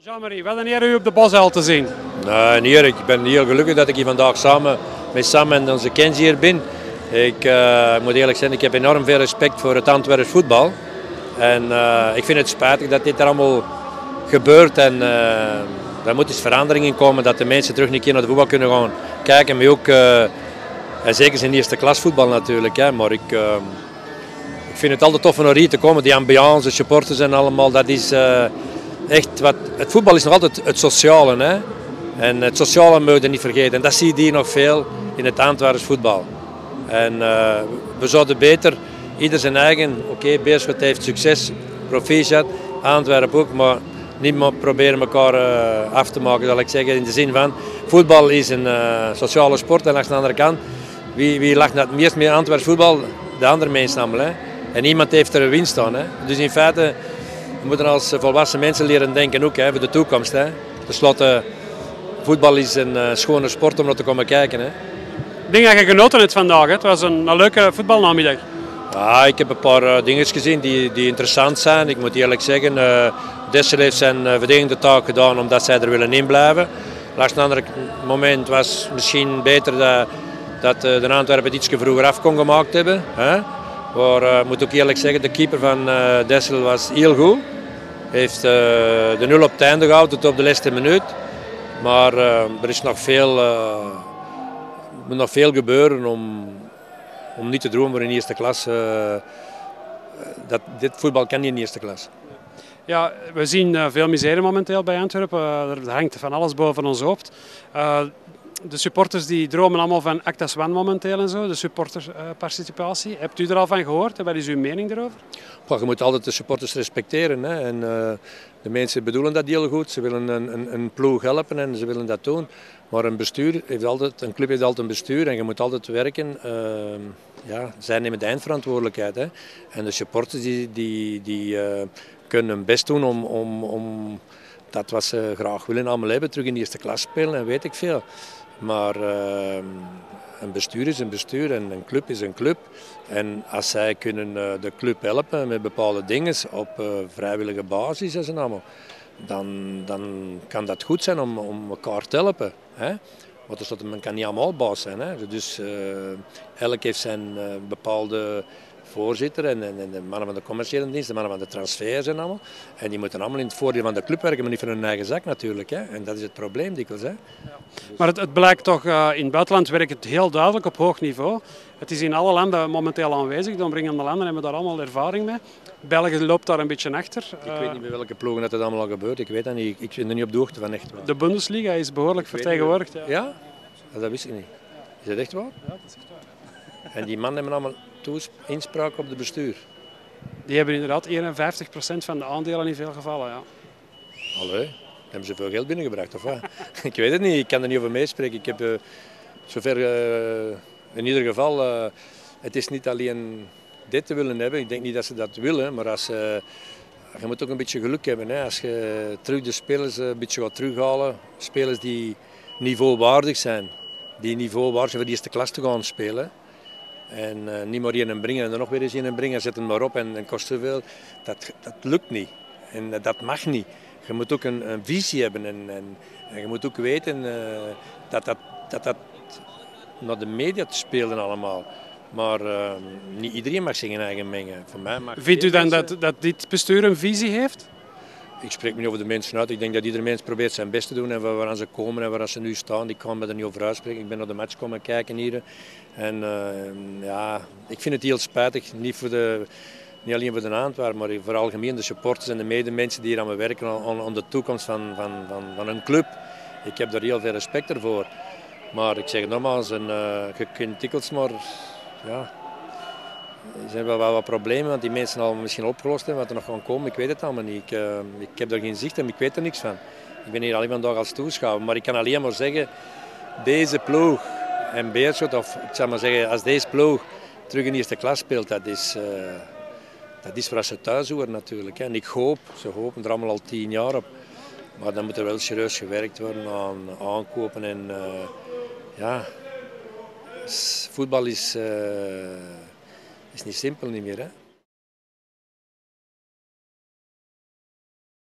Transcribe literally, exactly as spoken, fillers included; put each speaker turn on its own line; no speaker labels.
Jean-Marie, wat een eer u op de Bosuil te zien.
Nou, een eer. Ik ben heel gelukkig dat ik hier vandaag samen met Sam en onze Kenzie hier ben. Ik uh, moet eerlijk zijn, ik heb enorm veel respect voor het Antwerps voetbal. En uh, ik vind het spijtig dat dit er allemaal gebeurt. En uh, er moet eens verandering in komen, dat de mensen terug een keer naar de voetbal kunnen gaan kijken. Maar ook, uh, en zeker in eerste klas voetbal natuurlijk. Hè. Maar ik, uh, ik vind het altijd tof om naar hier te komen. Die ambiance, de supporters en allemaal, dat is... Uh, Echt, wat, het voetbal is nog altijd het sociale. Hè? En het sociale moet je niet vergeten. En dat zie je hier nog veel in het Antwerps voetbal. En uh, we zouden beter, ieder zijn eigen, oké, okay, Beerschot heeft succes, proficiat, Antwerpen ook, maar niet meer proberen elkaar uh, af te maken, zal ik zeggen. In de zin van, voetbal is een uh, sociale sport en langs de andere kant, wie, wie lacht het meest met Antwerps voetbal? De andere mensen namelijk. Hè? En niemand heeft er winst aan. Hè? Dus in feite... We moeten als volwassen mensen leren denken ook, hè, voor de toekomst. Hè. Ten slotte, voetbal is een uh, schone sport om naar te komen kijken. Hè.
Ik denk dat je genoten hebt vandaag. Hè. Het was een, een leuke voetbalnamiddag.
Ja, ik heb een paar uh, dingen gezien die, die interessant zijn. Ik moet eerlijk zeggen, uh, Dessel heeft zijn uh, verdedigende taak gedaan omdat zij er willen in blijven. Langs een ander moment was het misschien beter dat, dat uh, de Antwerpen het ietsje vroeger af kon gemaakt hebben. Hè. Maar ik uh, moet ook eerlijk zeggen, de keeper van uh, Dessel was heel goed. Hij heeft uh, de nul op het einde gehouden tot op de laatste minuut. Maar uh, er is nog veel, uh, moet nog veel gebeuren om, om niet te dromen in eerste klas. Uh, dat, dit voetbal kan niet in eerste klas.
Ja, we zien uh, veel misère momenteel bij Antwerpen. Uh, er hangt van alles boven ons hoofd. Uh, De supporters die dromen allemaal van Acta Swan momenteel en zo, de supportersparticipatie. Hebt u er al van gehoord en wat is uw mening daarover?
Goh, je moet altijd de supporters respecteren. Hè. En, uh, de mensen bedoelen dat heel goed. Ze willen een, een, een ploeg helpen en ze willen dat doen. Maar een, bestuur heeft altijd, een club heeft altijd een bestuur en je moet altijd werken. Uh, ja, zij nemen de eindverantwoordelijkheid. Hè. En de supporters die, die, die uh, kunnen hun best doen om, om, om dat wat ze graag willen allemaal hebben, terug in de eerste klas spelen en weet ik veel. Maar uh, een bestuur is een bestuur en een club is een club. En als zij kunnen uh, de club helpen met bepaalde dingen op uh, vrijwillige basis en allemaal, dan, dan kan dat goed zijn om, om elkaar te helpen. Hè? Want men kan niet allemaal baas zijn. Hè? Dus uh, elk heeft zijn uh, bepaalde voorzitter en, en, en de mannen van de commerciële dienst, de mannen van de transfers en allemaal. En die moeten allemaal in het voordeel van de club werken, maar niet voor hun eigen zak natuurlijk. Hè. En dat is het probleem dikwijls. Hè. Ja.
Dus... Maar het, het blijkt toch, uh, in het buitenland werkt het heel duidelijk op hoog niveau. Het is in alle landen momenteel aanwezig, de omringende landen hebben daar allemaal ervaring mee. België loopt daar een beetje achter.
Ik uh, weet niet bij welke ploegen dat het allemaal al gebeurt, ik weet dat niet. Ik ben er niet op de hoogte van echt waar.
De Bundesliga is behoorlijk vertegenwoordigd. Ja?
Ja? Dat wist ik niet. Is dat echt waar?
Ja, dat is echt waar.
En die mannen hebben allemaal inspraak op de bestuur?
Die hebben inderdaad eenenvijftig procent van de aandelen in veel gevallen. Ja.
Allee, hebben ze veel geld binnengebracht of wat? Ik weet het niet, ik kan er niet over meespreken. Ik heb uh, zover, uh, in ieder geval, uh, het is niet alleen dit te willen hebben. Ik denk niet dat ze dat willen, maar als, uh, je moet ook een beetje geluk hebben. Hè? Als je terug de spelers een beetje gaat terughalen, spelers die niveauwaardig zijn, die niveauwaardig zijn voor de eerste klas te gaan spelen. En uh, niet maar in brengen en er nog weer eens in brengen, zet hem maar op en, en kost zoveel. Dat, dat lukt niet en uh, dat mag niet. Je moet ook een, een visie hebben en, en, en je moet ook weten uh, dat, dat, dat dat naar de media te spelen allemaal. Maar uh, niet iedereen mag zich in eigen mengen. Voor mij mag
Vindt u dan mensen... dat, dat dit bestuur een visie heeft?
Ik spreek me niet over de mensen uit. Ik denk dat ieder mens probeert zijn best te doen en waar ze komen en waar ze nu staan. Ik kan me er niet over uitspreken. Ik ben naar de match komen kijken hier. En uh, ja, ik vind het heel spijtig. Niet, voor de, niet alleen voor de Antwerpen, maar voor algemeen de supporters en de medemensen die hier aan me werken aan, aan de toekomst van, van, van, van een club. Ik heb daar heel veel respect voor. Maar ik zeg het nogmaals, een, uh, je kunt dikwijls maar... Ja, er zijn wel wat problemen, want die mensen al misschien opgelost hebben, wat er nog gaan komen. Ik weet het allemaal niet. Ik, uh, ik heb daar geen zicht en ik weet er niks van. Ik ben hier alleen vandaag als toeschouwer, maar ik kan alleen maar zeggen, deze ploeg en Beerschot, of ik zal maar zeggen, als deze ploeg terug in eerste klas speelt, dat is, uh, dat is waar ze thuis horen natuurlijk. Hè. En ik hoop, ze hopen er allemaal al tien jaar op, maar dan moet er wel serieus gewerkt worden aan aankopen en uh, ja, voetbal is... Uh, is niet simpel niet meer. Hè?